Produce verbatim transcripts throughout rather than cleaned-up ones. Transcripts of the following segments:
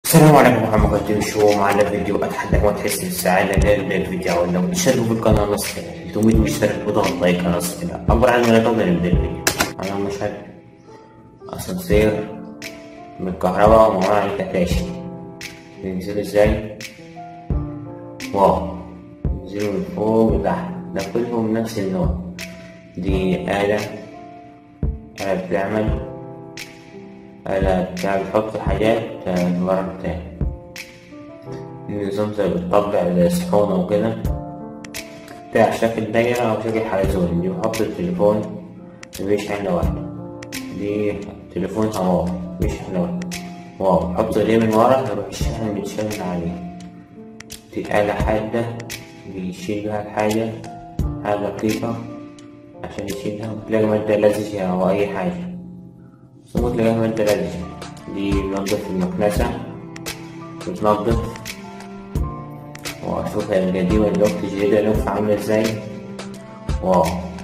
السلام عليكم ورحمة الله وبركاته. شو معنا فيديو أتحداكم ما تحس بالسعادة لأن الفيديو لو تشتركوا في القناة نص كده تميت مشترك وضغط لايك نص كده عبر عن ما تقدر نبدأ الفيديو. أنا مشهد أسانسير من الكهرباء ومعاه الكتاشي بينزلوا ازاي؟ واو، بينزلوا من فوق لتحت، ده كلهم نفس النوع. دي آلة آلة بتعمل آلة بتاع بتحط حاجات ورا بتاعي. النظام زي بتطبع زي صحون أو كده بتاع شكل دايرة أو شكل حلزون. دي بحط التليفون بيشحن لوحده. دي تليفون هواوي بيشحن لوحده. واو، بحط ايديه من ورا يروح الشحن بيتشحن عليه. دي آلة حادة بيشيل بيها الحاجة، حاجة دقيقة عشان يشيلها. وتلاقي مادة لزجة أو أي حاجة ثم تلاقيها مادة لزجة. دي بنضف المكنسة بتنضف. وأشوف القديمة دلوقتي الجديدة لوحة عاملة ازاي. واو،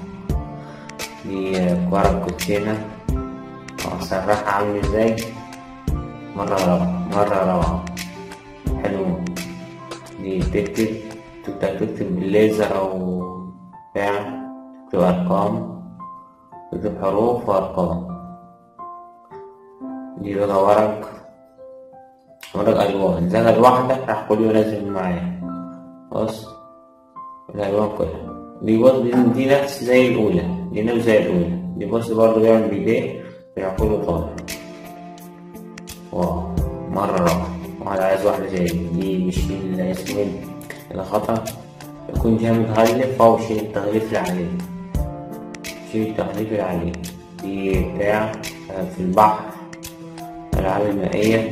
دي كورة كوتشينة وأسرحها عاملة ازاي. مرة روعة مرة روعة حلو. دي تكتب تقدر تكتب بالليزر أو بتاع، تكتب أرقام، تكتب حروف وأرقام. دي بقى ورق ورق ألوان زي الواحدة راح كله ينزل معايا. بص الألوان كلها. دي بص دي نفس زي الأولى، دي نفس زي الأولى. دي بص برضه بيعمل بإيديه بيروح كله طالع. واو مرة روعة. واحد عايز واحدة زي دي. دي بيشيل اسمه الخطأ يكون جاي متغلف أو شيل التغليف اللي عليه. شيل التغليف اللي عليه. دي بتاع في البحر، الألعاب المائية.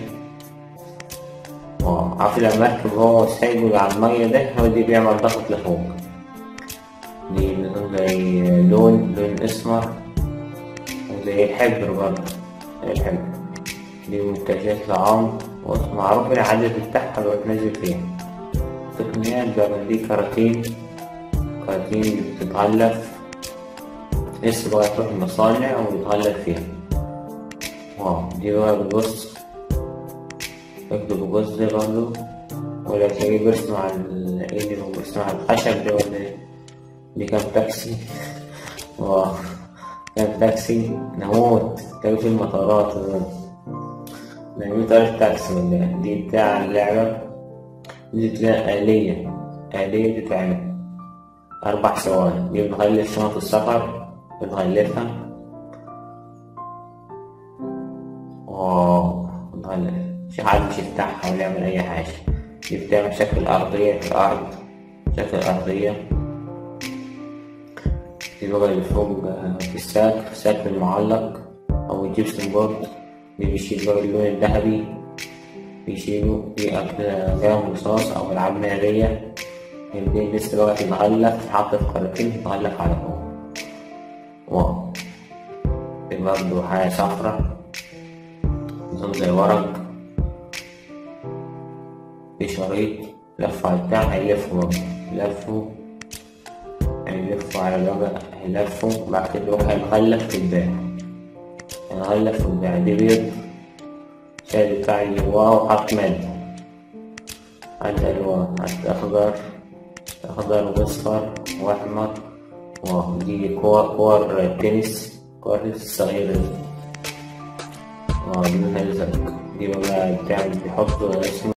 واو، عارف المركب هو سايبه على المية ده، هو دي بيعمل ضغط لفوق. دي زي لون لون أسمر وزي الحبر برضه زي الحبر. دي منتجات طعام ومعروف العدد بتاعها اللي بتنزل فيها. تقنيات بقى دي كراتين كراتين بتتغلف لسه بقى تروح المصانع وبتغلف فيها. واو، دي بقى بتبص اكتب بجوز ده برضه، ولا تلاقيه بيرسم على الايد اللي بيرسم على الخشب ده ولا ايه. دي كام تاكسي. واو، كام تاكسي نموت. تلاقي في المطارات نعمل طريقة تاكسي ولا ايه. دي بتاع اللعبة. دي تلاقي آلية آلية بتتعمل أربع ثواني. دي بتغلف شنط السفر بتغلفها. واو بتغلف مش حد مش يفتحها ولا يعمل أي حاجة. دي بتعمل شكل أرضية في الأرض، شكل أرضية. دي بقى اللي فوق في الساك، في الساك المعلق أو الجبسن بورد. دي بيشيل بقى اللون الذهبي بيشيلوا. دي قلم رصاص أو ألعاب نارية. دي لسه بقى تتغلف تتحط في كراتين تتغلف على فوق. واو، دي برضه حاجة صفرا نظام زي ورق. في شريط لف على البتاع هيلفوا برضه يلفوا هيلفوا على الوجه هيلفوا. بعد كده يروح هيتغلف في الباع هيتغلف في الباع. دي بيض شايل بتاع اللي جواه وحط مادة. عندي ألوان، عندي أخضر أخضر وأصفر وأحمر. واو، دي كور كور تنس كور تنس الصغيرة دي. واو، دي لونها أزرق. دي بقى بتعمل بيحطوا اسمه